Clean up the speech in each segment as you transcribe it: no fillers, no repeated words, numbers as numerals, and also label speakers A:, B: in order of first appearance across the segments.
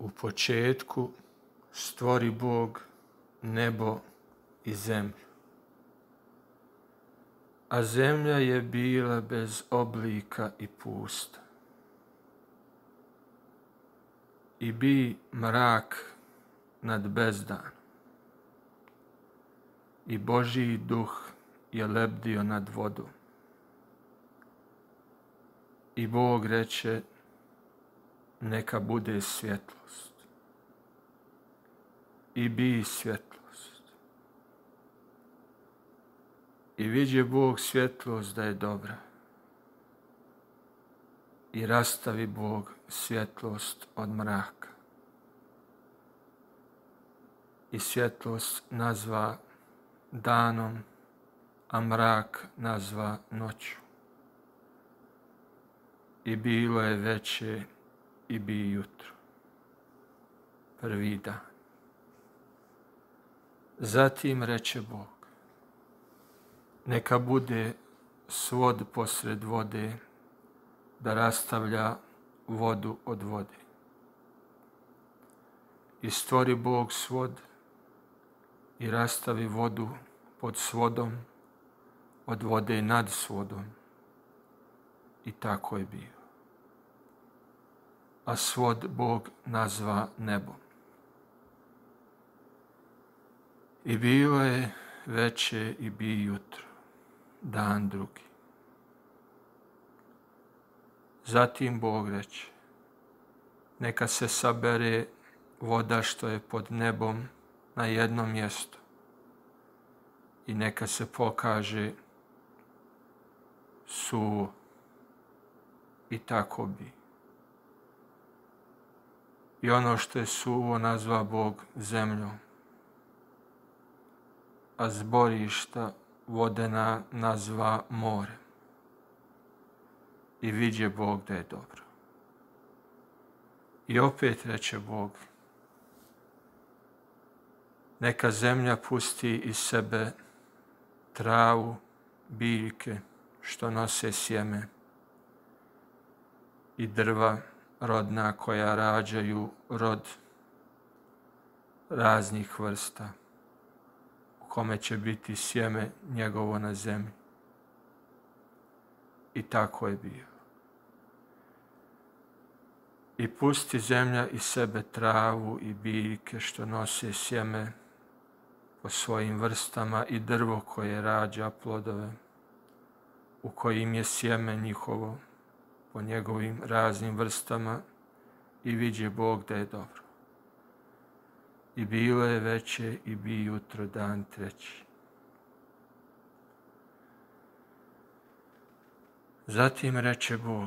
A: U početku stvori Bog nebo i zemlju. A zemlja je bila bez oblika i pusta. I bi mrak nad bezdanom. I Božji duh je lebdio nad vodom. I Bog reče, neka bude svjetlost. I bi svjetlost. I vidje Bog svjetlost da je dobra. I rastavi Bog svjetlost od mraka. I svjetlost nazva danom, a mrak nazva noću. I bilo je veče i bi jutro. Prvi dan. Zatim reče Bog, neka bude svod posred vode, da rastavlja vodu od vode. I stvori Bog svod i rastavi vodu pod svodom, od vode nad svodom. I tako je bio. A svod Bog nazva nebom. I bilo je veče i bi jutro, dan drugi. Zatim Bog reče, neka se sabere voda što je pod nebom na jedno mjesto i neka se pokaže suvo. I tako bi. I ono što je suvo nazva Bog zemljom, a zborišta vodena nazva morem. I vidje Bog da je dobro. I opet reče Bog, neka zemlja pusti iz sebe travu, biljke što nose sjeme i drva rodna koja rađaju rod raznih vrsta, u kome će biti sjeme njegovo na zemlji. I tako je bio. I pusti zemlja iz sebe travu i biljke što nose sjeme po svojim vrstama i drvo koje rađa plodove, u kojim je sjeme njihovo po njegovim raznim vrstama, i vidje Bog da je dobro. I bilo je veče i bi jutro, dan treći. Zatim reče Bog,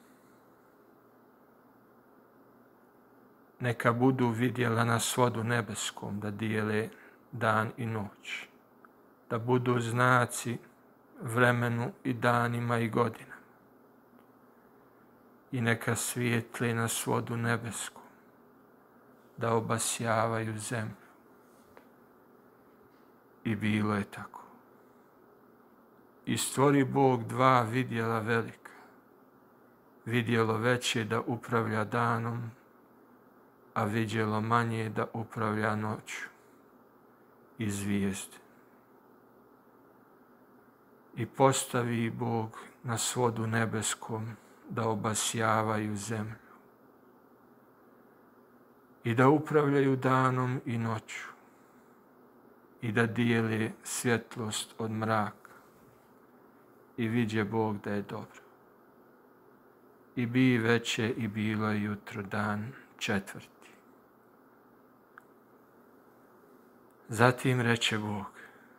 A: neka budu vidjela na svodu nebeskom da dijele dan i noć, da budu znaci vremenu i danima i godinama. I neka svijetle na svodu nebeskom, da obasjavaju zemlju. I bilo je tako. I stvori Bog dva vidjela velika. Vidjelo veće da upravlja danom, a vidjelo manje da upravlja noću. I zvijezde. I postavi Bog na svodu nebeskom da obasjavaju zemlju i da upravljaju danom i noću i da dijele svjetlost od mraka. I vidje Bog da je dobro. I bi veče i bilo je jutro, dan četvrti. Zatim reče Bog,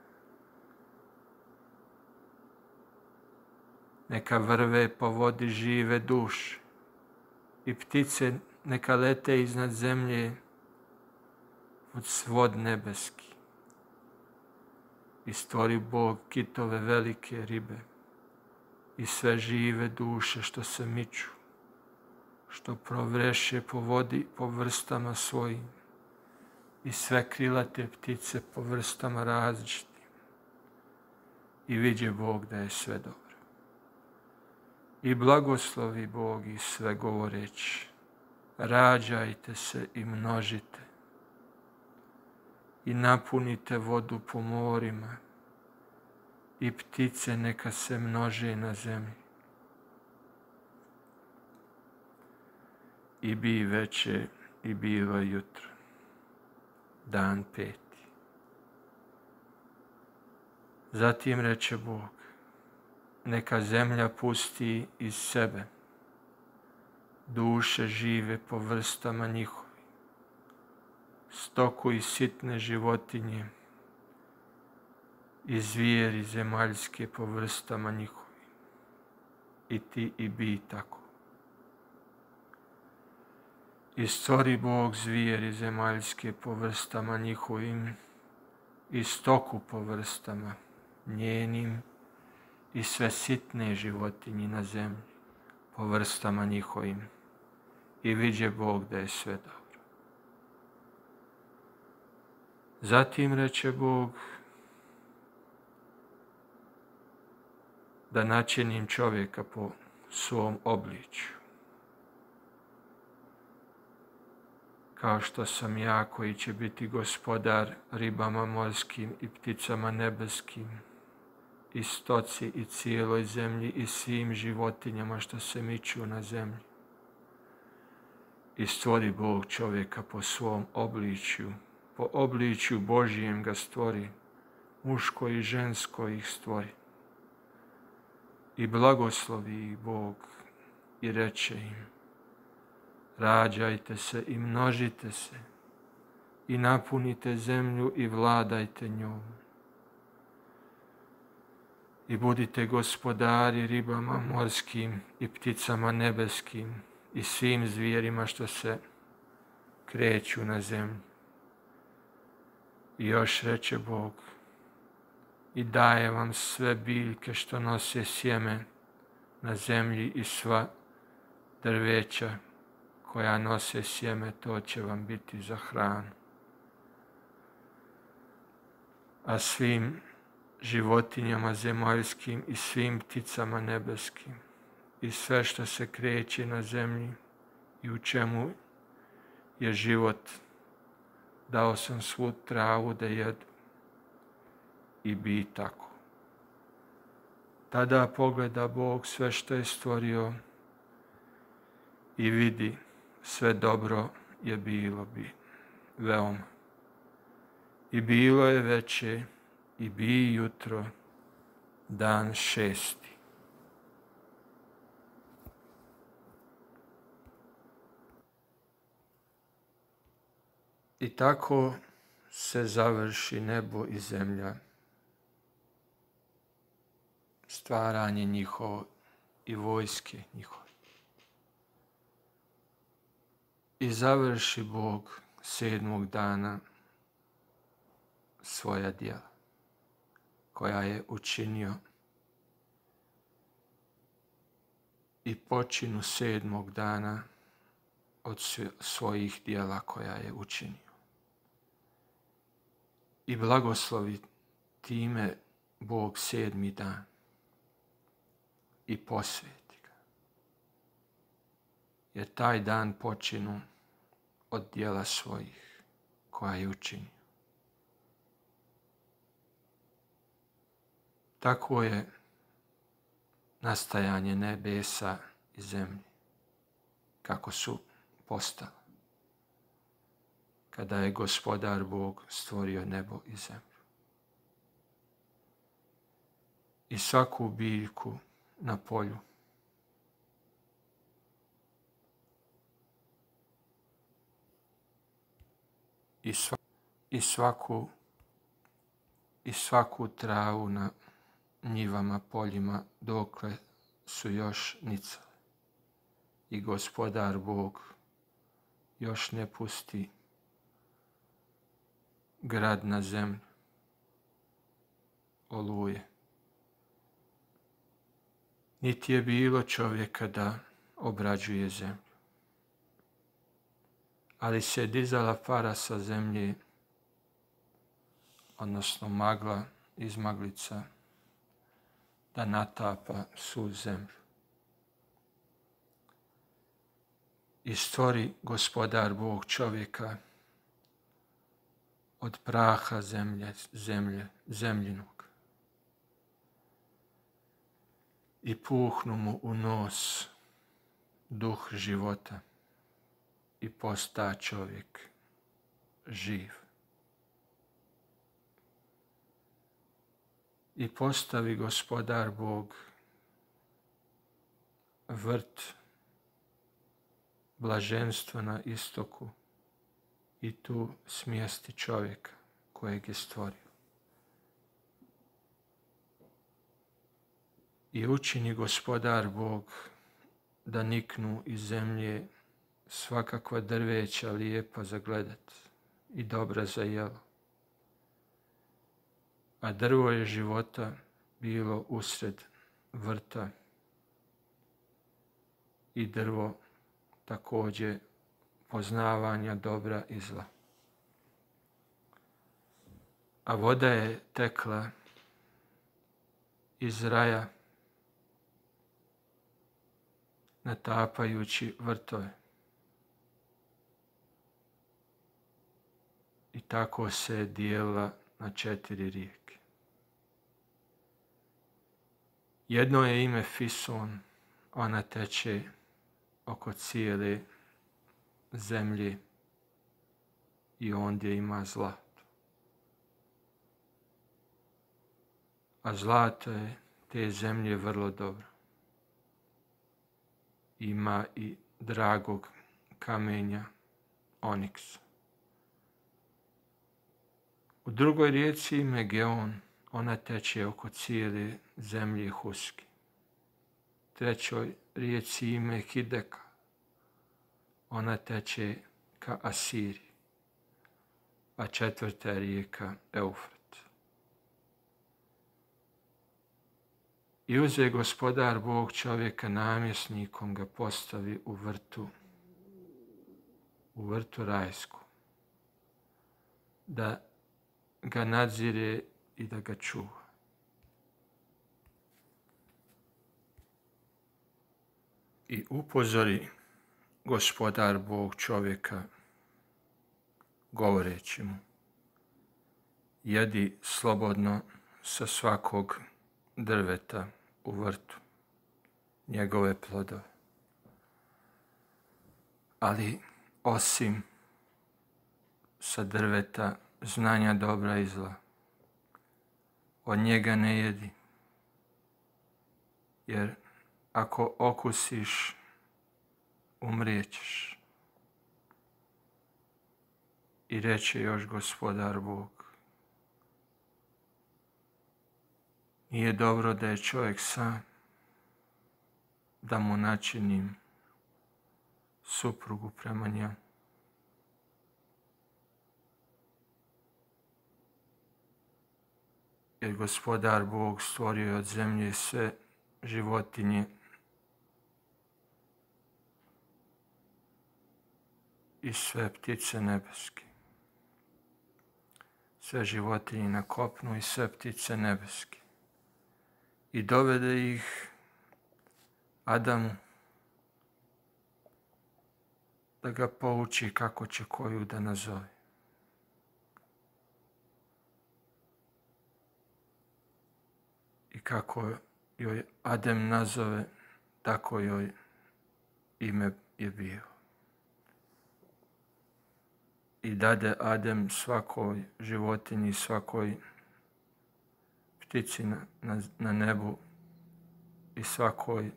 A: neka vrve po vodi žive duše i ptice neka lete iznad zemlje pod svod nebeski. I stvori Bog kitove velike ribe i sve žive duše što se miču, što provreše po vodi po vrstama svojim, i sve krilate ptice po vrstama različitim. I vidje Bog da je sve dobro. I blagoslovi Bog i sve govoreći, rađajte se i množite i napunite vodu po morima i ptice neka se množe na zemlji. I bi veče i bilo jutro, dan 5. Zatim reče Bog, neka zemlja pusti iz sebe duše žive po vrstama njihovi, stoku i sitne životinje i zvijeri zemaljske po vrstama njihovi. I ti i bi tako. I stvori Bog zvijeri zemaljske po vrstama njihovim i stoku po vrstama njenim i sve sitne životinje na zemlji po vrstama njihovim. I viđe Bog da je sve dobro. Zatim reče Bog da načinim čovjeka po svom obličju, kao što sam ja koji će biti gospodar ribama morskim i pticama nebeskim i stoci i cijeloj zemlji i svim životinjama što se miču na zemlji. I stvori Bog čovjeka po svom obličju, po obličju Božijem ga stvori, muško i žensko ih stvori. I blagoslovi ih Bog i reče im, rađajte se i množite se i napunite zemlju i vladajte njom. I budite gospodari ribama morskim i pticama nebeskim i svim zvijerima što se kreću na zemlji. I još reče Bog, i daje vam sve biljke što nose sjeme na zemlji i sva drveća koja nose sjeme, to će vam biti za hranu. A svim životinjama zemaljskim i svim pticama nebeskim i sve što se kreće na zemlji i u čemu je život, dao sam svu travu da jedu. I bi tako. Tada pogleda Bog sve što je stvorio i vidi sve dobro je bilo bi veoma. I bilo je veče i bi jutro, dan 6. I tako se završi nebo i zemlja, stvaranje njihovo i vojske njihove. I završi Bog 7. dana svoja djela koja je učinio i počinu 7. dana od svojih djela koja je učinio. I blagoslovi time Bog 7. dan i posveti ga. Jer taj dan počinu od djela svojih koja je učinio. Tako je nastajanje nebesa i zemlje, kako su postala, kada je gospodar Bog stvorio nebo i zemlju. I svaku biljku na polju, i svaku travu na njivama, poljima, dokle su još nicale. I gospodar Bog još ne pusti grad na zemlju, oluje. Niti je bilo čovjeka da obrađuje zemlju. Ali se dizala para sa zemlje, odnosno magla iz maglica, da natapa svu zemlju. I stvori Gospodar Bog čovjeka od praha zemljinog i puhnu mu u nos duh života i posta čovjek živ. I postavi Gospodar Bog vrt blaženstva na istoku i tu smjesti čovjeka kojeg je stvorio. I učini Gospodar Bog da niknu iz zemlje svakakva drveća lijepa za gledat i dobra za jelo. A drvo je života bilo usred vrta i drvo također poznavanja dobra i zla. A voda je tekla iz raja natapajući vrtove. I tako se dijelila na 4 rijeke. Jedno je ime Fison, ona teče oko cijele zemlje i ondje ima zlato. A zlato je te zemlje vrlo dobro. Ima i dragog kamenja oniksa. U drugoj rijeci ime Geon, ona teče oko cijele zemlje Huski. Trećoj rijeci ime Hideka, ona teče ka Asiriji, a 4. rijeka Eufrat. I uze Gospodar Bog čovjeka namjesnikom ga postavi u vrtu rajsku, da ga nadzire i da ga čuva. I upozori Gospodar Bog čovjeka govoreći mu: jedi slobodno sa svakog drveta u vrtu, njegove plodove. Ali osim sa drveta znanja dobra i zla, od njega ne jedi, jer ako okusiš, umrijećeš. I reče još Gospodar Bog: nije dobro da je čovjek sam, da mu načinim suprugu prema njemu. Jer Gospodar Bog stvorio je od zemlje sve životinje i sve ptice nebeske. Sve životinje na kopnu i sve ptice nebeske. I dovede ih Adamu da ga pouči kako će koju da nazove. I kako joj Adem nazove, tako joj ime je bio. I dade Adem svakoj životinji, svakoj ptici na nebu i svakoj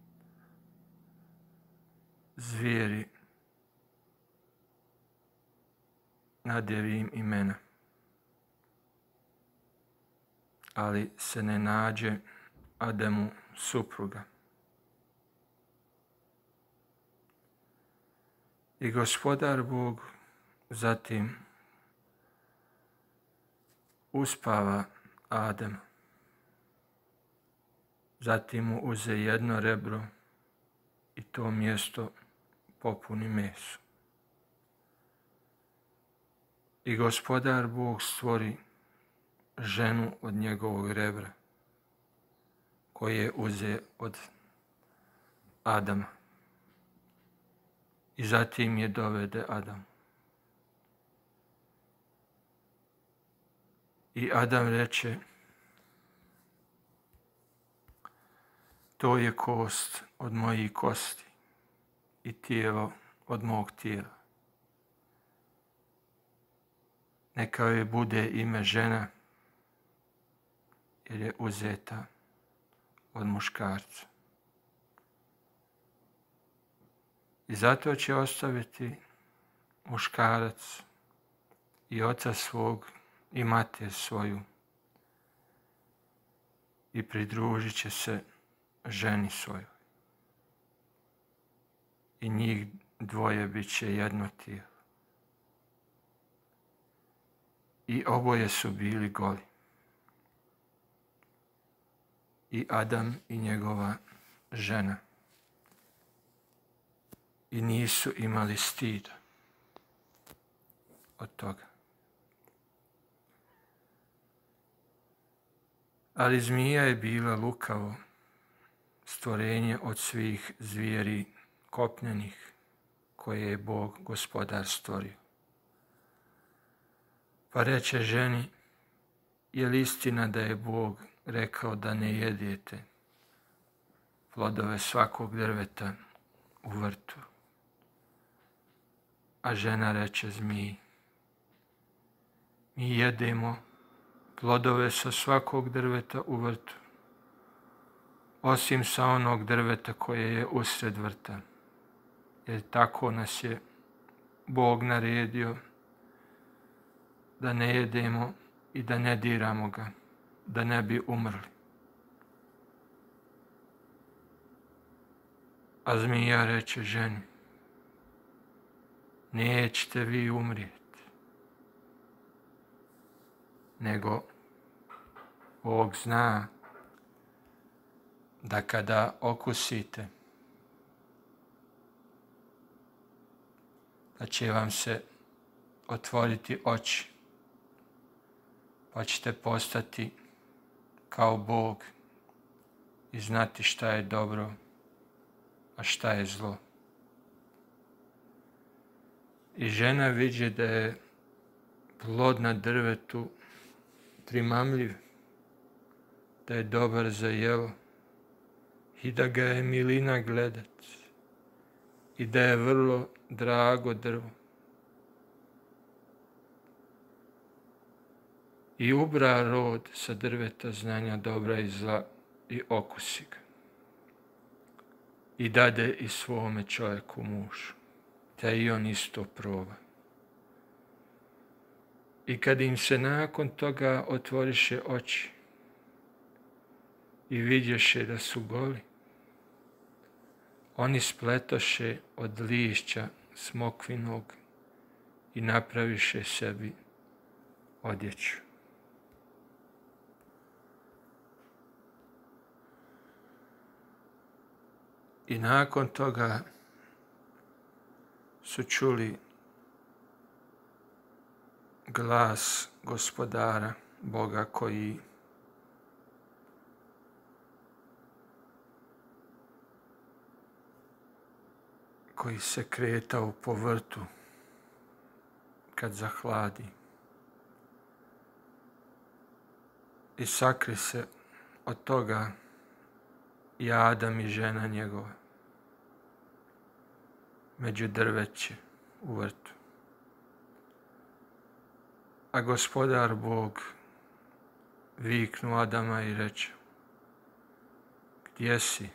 A: zvijeri nadjevi im imena. Ali se ne nađe Ademu supruga. I Gospodar Bog zatim uspava Adema. Zatim mu uze jedno rebro i to mjesto popuni mesom. I Gospodar Bog stvori ženu od njegovog rebra, koje uze od Adama. I zatim je dovede Adam. I Adam reče, to je kost od mojih kosti i tijelo od mog tijela. Neka joj bude ime žena, jer je uzeta od muškarca. I zato će ostaviti muškarac i oca svog i mater svoju i pridružit će se ženi svojoj. I njih dvoje bit će jedno tijelo. I oboje su bili goli. I Adam i njegova žena. I nisu imali stida od toga. Ali zmija je bila lukavo stvorenje od svih zvijeri kopnenih koje je Bog Gospodar stvorio. Pa reče ženi, je li istina da je Bog rekao da ne jedete plodove svakog drveta u vrtu? A žena reče zmiji, mi jedemo plodove sa svakog drveta u vrtu, osim sa onog drveta koje je usred vrta, jer tako nas je Bog naredio da ne jedemo i da ne diramo ga, da ne bi umrli. A zmija reče ženi, nećete vi umrijeti, nego Bog zna da kada okusite, da će vam se otvoriti oči, pa ćete postati kao Bog i znati šta je dobro, a šta je zlo. I žena viđe da je plod na drvetu primamljiv, da je dobar za jelo i da ga je milina gledat i da je vrlo drago drvo. I ubra rod sa drveta znanja dobra i zla i okusi ga. I dade i svome čovjeku mužu, te i on isto proba. I kad im se nakon toga otvoriše oči i vidješe da su goli, oni spletoše od lišća smokvinog i napraviše sebi odjeću. I nakon toga su čuli glas Gospodara, Boga koji se kretao po vrtu kad zahladi. I sakri se od toga i Adam i žena njegova među drveće u vrtu. A Gospodar Bog viknu Adama i reče, gdje si?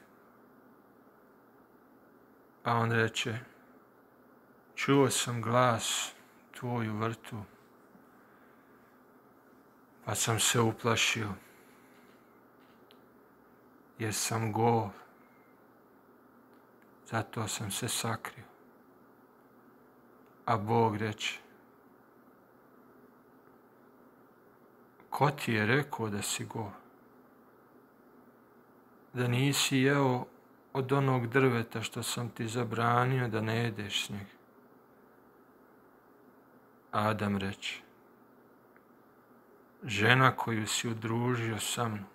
A: A on reče, čuo sam glas tvoj u vrtu, pa sam se uplašio, jer sam gol, zato sam se sakrio. A Bog reče, ko ti je rekao da si gol? Da nisi jeo od onog drveta što sam ti zabranio da ne jedeš s njega? Adam reče, žena koju si udružio sa mnom,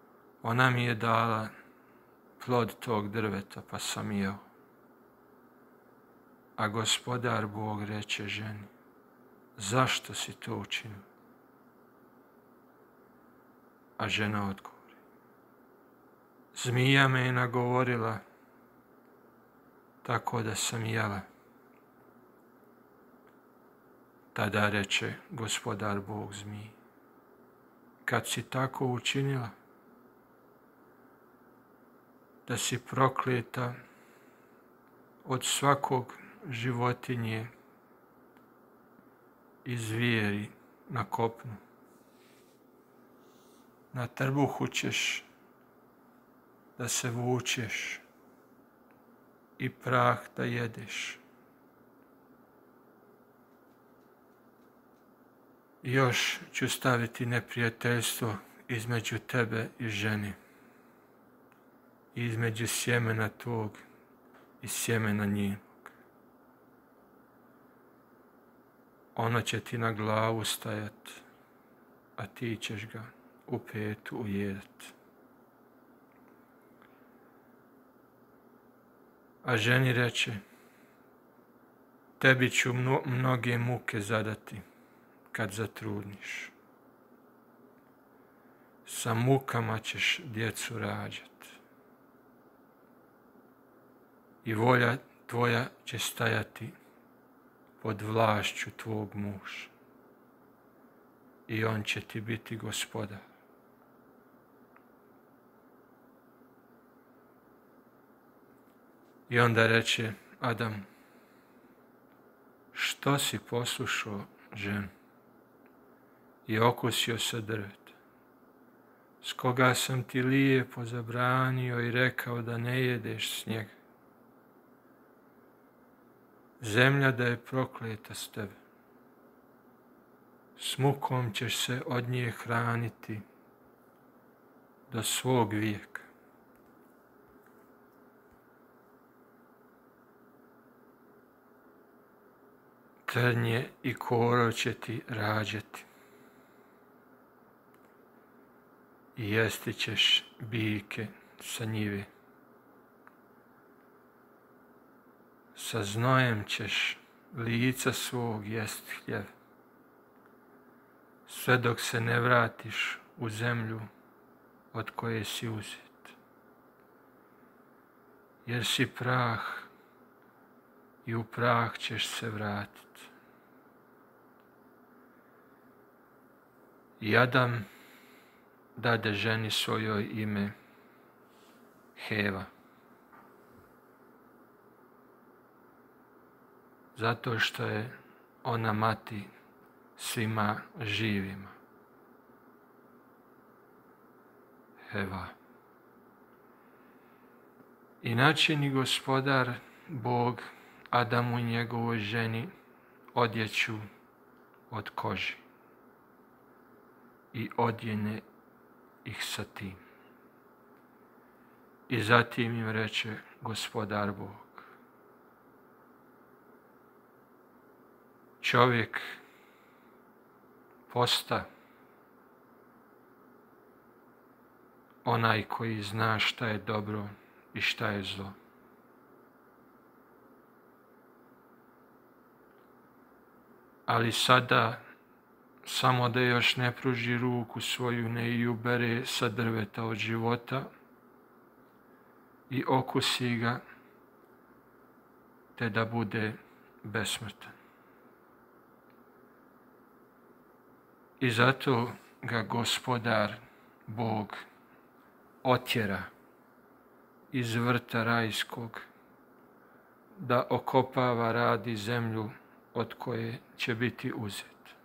A: ona mi je dala plod tog drveta, pa sam jeo. A Gospodar Bog reče ženi, zašto si to učinila? A žena odgovori, zmija me je nagovorila, tako da sam jela. Tada reče Gospodar Bog zmiji, kad si tako učinila, da si prokleta od svakog životinje i zvijeri na kopnu. Na trbuhu ćeš da se vučeš i prah da jedeš. Još ću staviti neprijateljstvo između tebe i žene, i između sjemena tvog i sjemena njenog. Ono će ti na glavu stajat, a ti ćeš ga u petu ujedat. A ženi reče, tebi ću mnoge muke zadati kad zatrudniš. Sa mukama ćeš djecu rađat. I volja tvoja će stajati pod vlašću tvog muža. I on će ti biti gospodar. I onda reče Adam, što si poslušao ženu i okusio sa drveta, s koga sam ti lijepo zabranio i rekao da ne jedeš s njega. Zemlja da je prokleta s tebe. S mukom ćeš se od nje hraniti do svog vijeka. Trnje i korov će ti rađati. I jesti ćeš biljke sa njive. Sa znojem ćeš lica svog jest hljeb, sve dok se ne vratiš u zemlju od koje si uzet. Jer si prah i u prah ćeš se vratiti. I Adam dade ženi svojoj ime Heva. Zato što je ona mati svima živima. Heva. I načini Gospodar Bog Adamu i njegovoj ženi odjeću od kože i odjene ih sa tim. I zatim im reče Gospodar Bog, čovjek posta onaj koji zna šta je dobro i šta je zlo. Ali sada, samo da još ne pruži ruku svoju, ne i ubere sa drveta od života i okusi ga, te da bude besmrtan. I zato ga Gospodar Bog otjera iz vrta rajskog, da okopava, radi zemlju od koje će biti uzet.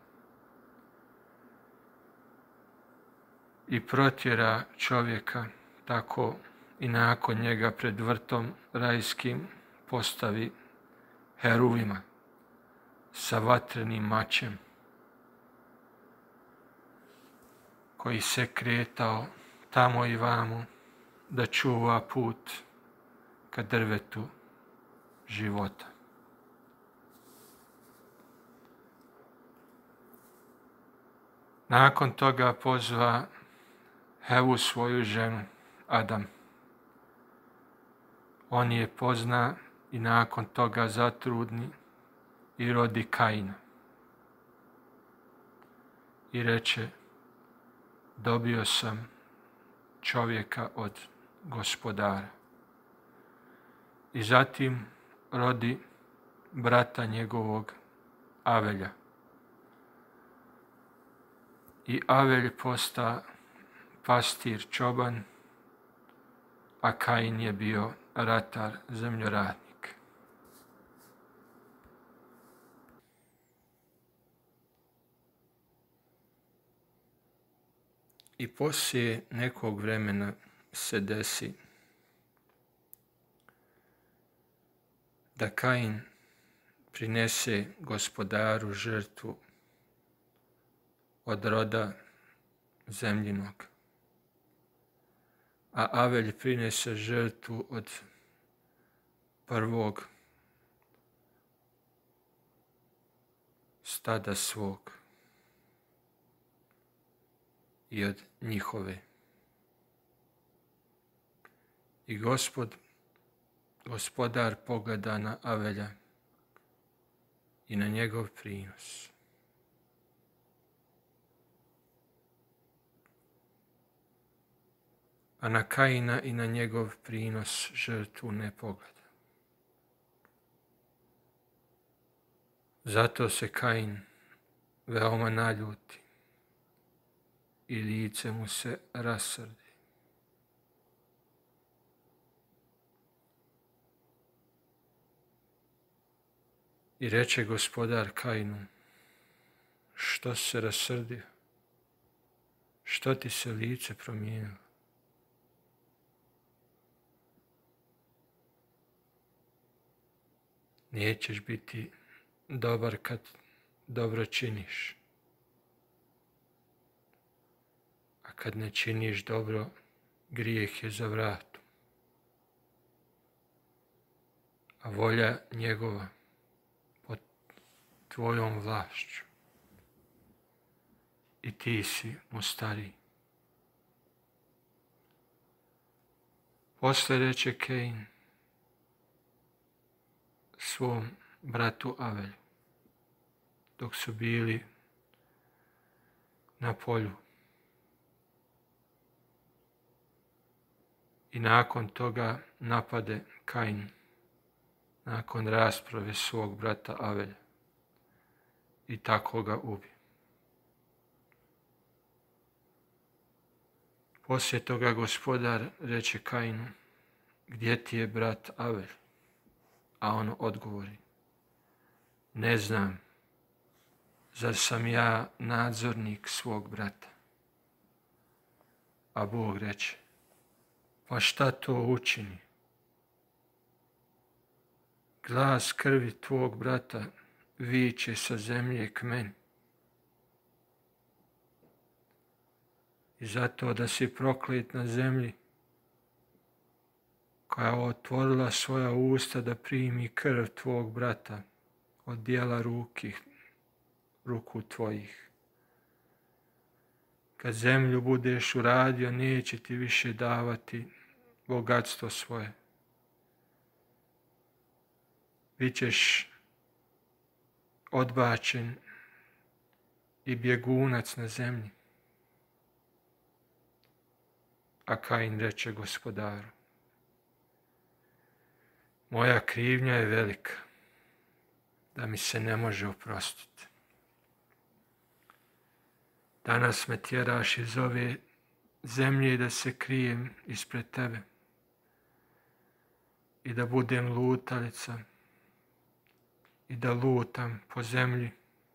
A: I protjera čovjeka, tako i nakon njega pred vrtom rajskim postavi heruvima sa vatrenim mačem, koji se kretao tamo i vamo da čuva put ka drvetu života. Nakon toga pozva Hevu, svoju ženu, Adam. On je pozna i nakon toga zatrudni i rodi Kaina. I reče, dobio sam čovjeka od Gospodara. I zatim rodi brata njegovog Avelja. I Avelj posta pastir čoban, a Kain je bio ratar zemljoradnik. I poslije nekog vremena se desi da Kain prinese Gospodaru žrtvu od roda zemljinog, a Avelj prinese žrtvu od prvog stada svog i od njihove. I Gospodar pogleda na Avelja i na njegov prinos. A na Kaina i na njegov prinos žrtvu ne pogleda. Zato se Kain veoma naljuti i lice mu se rasrdi. I reče Gospodar Kainu, što se rasrdio? Što ti se lice promijenilo? Nećeš biti dobar kad dobro činiš. A kad ne činiš dobro, grijeh je za vratom. A volja njegova pod tvojom vlašću. I ti si mu stariji. Posle reče Kain svom bratu Avelju, dok su bili na polju. I nakon toga napade Kain, nakon rasprave svog brata Avelja, i tako ga ubi. Poslije toga Gospodar reče Kainu, gdje ti je brat Avelj? A on odgovori, ne znam, zar sam ja nadzornik svog brata? A Bog reče, pa šta to učini? Glas krvi tvog brata viče sa zemlje k meni. I zato da si proklet na zemlji, koja je otvorila svoja usta da primi krv tvog brata od dijela ruku tvojih. Kad zemlju budeš uradio, neće ti više davati bogatstvo svoje. Bićeš odbačen i bjegunac na zemlji. A Kain reče Gospodaru, moja krivnja je velika, da mi se ne može oprostiti. Danas me tjeraš iz ove zemlje da se krijem ispred tebe i da budem lutalica i da lutam po zemlji,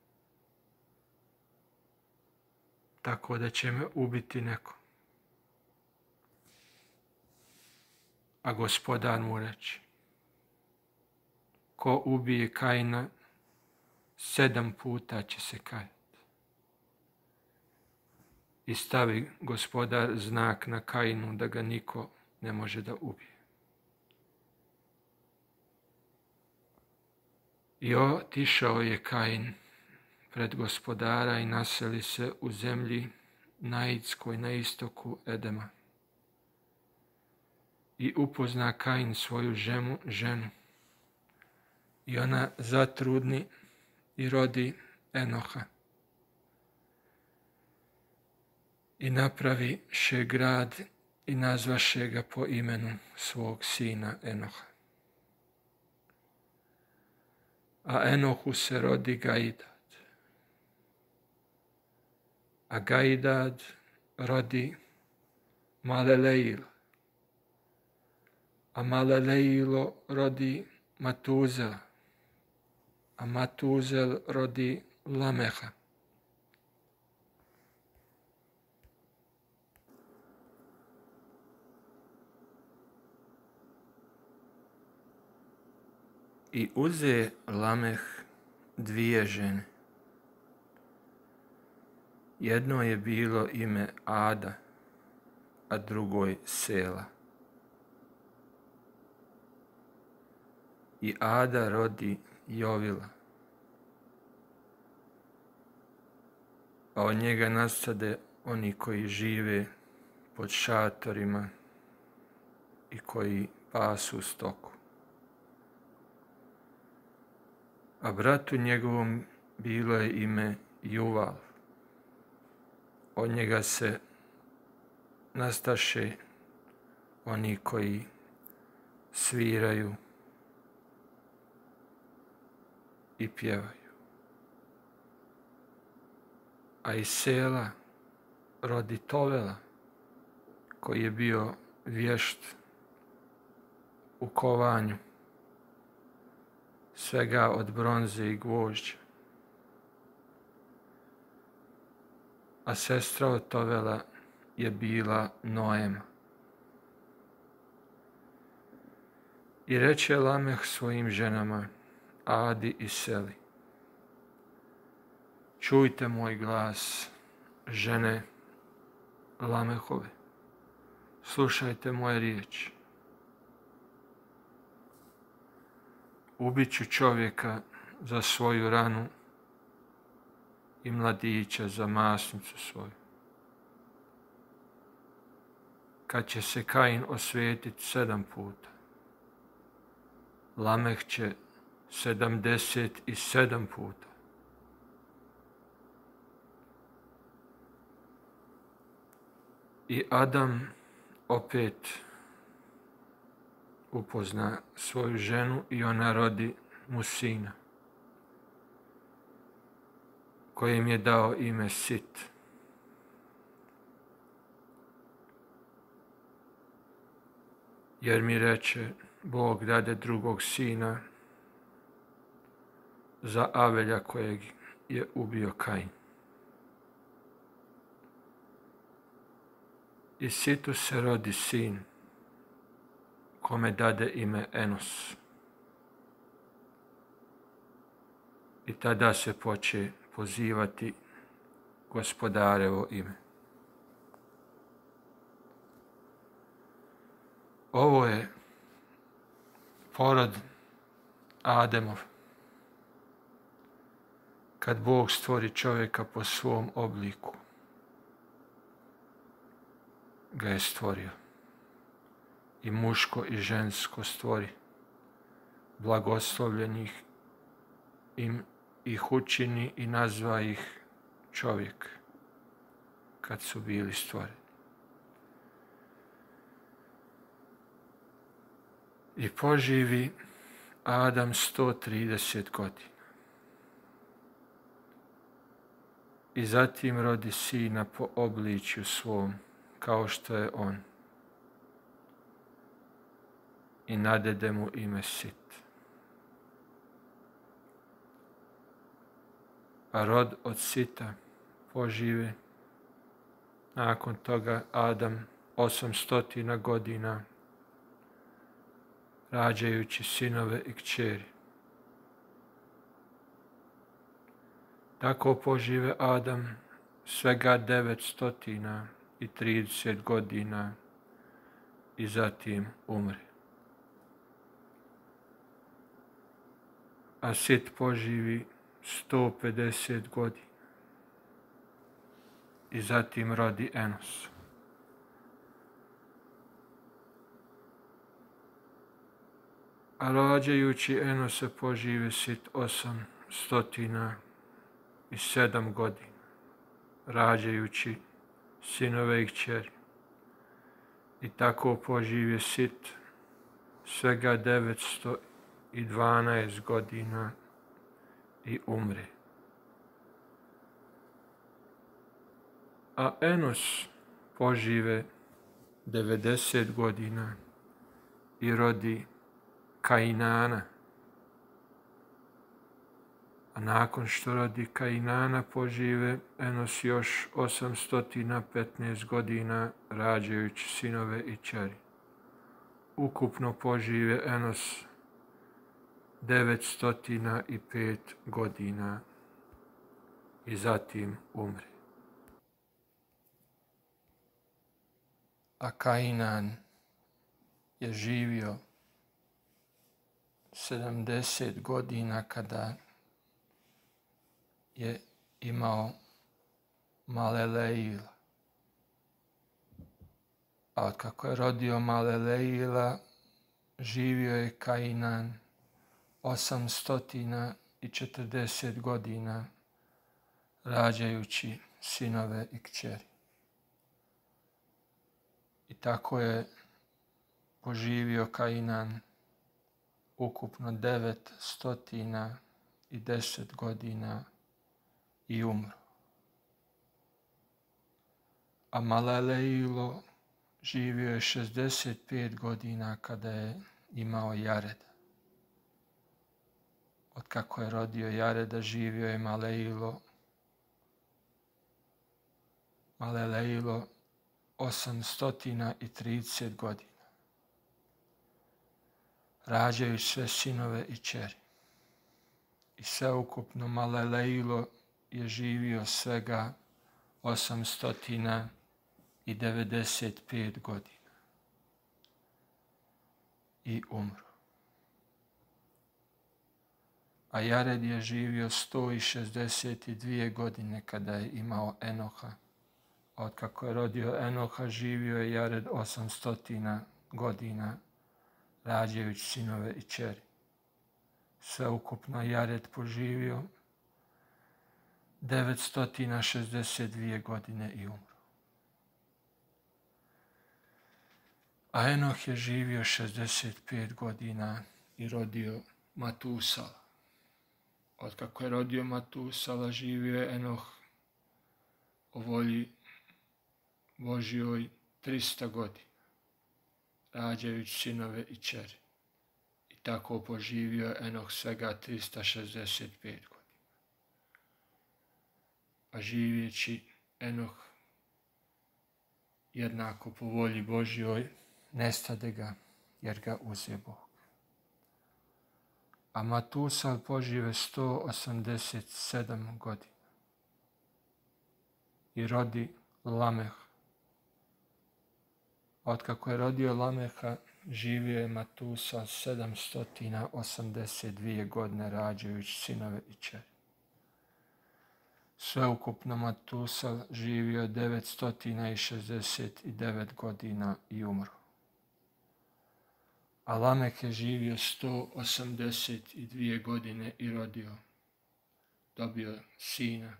A: tako da će me ubiti neko. A Gospodar mu reče, ko ubije Kaina, 7 puta će se kajati. I stavi Gospodar znak na Kainu da ga niko ne može da ubije. I otišao je Kain pred Gospodara i naseli se u zemlji Naidskoj na istoku Edema. I upozna Kain svoju ženu I ona zatrudni i rodi Enoha. I napraviše grad i nazvaše ga po imenu svog sina Enoha. A Enohu se rodi Gaidad. A Gaidad rodi Maleleila. A Maleleilo rodi Matuzela. A Matuzel rodi Lameha. I uze Lameh dvije žene. Jedno je bilo ime Ada, a drugoj Sela. I Ada rodi Jovila. A od njega nastade oni koji žive pod šatorima i koji pasu stoku. A bratu njegovom bilo je ime Juval. Od njega se nastaše oni koji sviraju i pjevaju. A iz Sela rodi Tovela, koji je bio vješt u kovanju svega od bronze i gvožđa. A sestra od Tovela je bila Noema. I reče Lameh svojim ženama, Adi i Seli: čujte moj glas, žene Lamehove, slušajte moje riječi. Ubit ću čovjeka za svoju ranu i mladića za masnicu svoju. Kad će se Kain osvetiti 7 puta, Lameh će 77 puta. I Adam opet upozna svoju ženu i ona rodi mu sina, kojim je dao ime Sit. Jer mi reče, Bog dade drugog sina za Avelja kojeg je ubio Kain. I Situ se rodi sin, kome dade ime Enos. I tada se poče pozivati Gospodarevo ime. Ovo je porod Ademov. Kad Bog stvori čovjeka po svom obliku, ga je stvorio. I muško i žensko stvori. Blagoslovljenih ih učini i nazva ih čovjek, kad su bili stvoreni. I poživi Adam 130 godina. I zatim rodi sina po obličju svom, kao što je on. I nadede mu ime Sit. A rod od Sita požive nakon toga Adam 800 godina, rađajući sinove i kćeri. Tako požive Adam svega 930 godina i zatim umre. A Sit poživi 150 godina i zatim rodi Enos. A rađajući Enosa požive Sit 807 godina, rađajući sinove i kćeri. I tako požive Sit svega 912 godina i umre. A Enos požive 90 godina i rodi Kainana. A nakon što rodi Kainana požive Enos još 815 godina rađajući sinove i kćeri. Ukupno požive Enos 905 godina i zatim umre. A Kainan je živio 70 godina kada je imao Maleleila. A otkako je rodio Maleleila, živio je Kainan 840 godina, rađajući sinove i kćeri. I tako je poživio Kainan ukupno 910 godina i umro. A Maleleilo živio je 65 godina kada je imao Jareda. Otkako je rodio Jareda, živio je Maleleilo 830 godina, rađajući sve sinove i kćeri. I sveukupno Maleleilo je živio svega 895 godina i umro. A Jared je živio 162 godine kada je imao Enoha. Otkako je rodio Enoha, živio je Jared 800 godina, rađajući sinove i kćeri. Sveukupno Jared poživio 962 godine i umro. A Enoh je živio 65 godina i rodio Matusala. Otkako je rodio Matusala, živio je Enoh o volji Božjoj 300 godina, rađajući sinove i kćeri. I tako poživio Enoh svega 365 godina. A živjeći Enoh jednako po volji Božjoj, nestade ga jer ga uze Bog. A Matusal požive 187 godina i rodi Lameh. Otkako je rodio Lameha, živio je Matusal 782 godine, rađajući sinove i kćeri. Sveukupno Matusal živio 969 godina i umro. A Lamek je živio 182 godine i rodio, dobio sina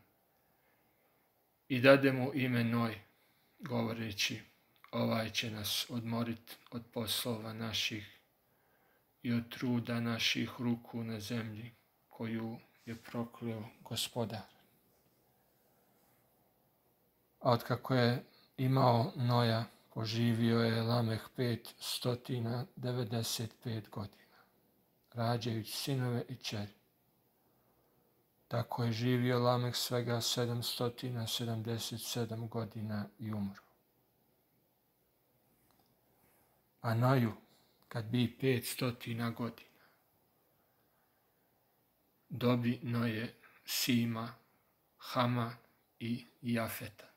A: i dade mu ime Noj, govoreći: ovaj će nas odmoriti od poslova naših i od truda naših ruku na zemlji koju je prokleo Gospodar. A otkako je imao Noja, poživio je Lameh 595 godina, rađajući sinove i kćeri. Tako je živio Lameh svega 777 godina i umro. A Noju, kad bi 500 godina, dobi Noje Sima, Hama i Jafeta.